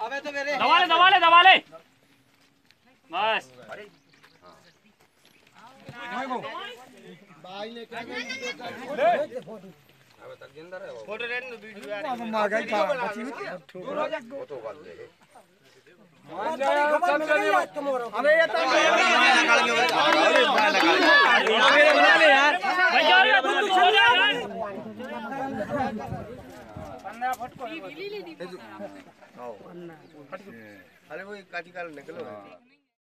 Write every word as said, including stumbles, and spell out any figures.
दबा ले दबा ले दबा ले बस। भाई ने क्या फोटो रेड नो वीडियो यार मार गई था बची हुई फोटो बात ले अरे ये तो बना ले यार भैया यार बंदूक छोड़ दे यार पन्ना फटको अरे वो काटी काल निकलो।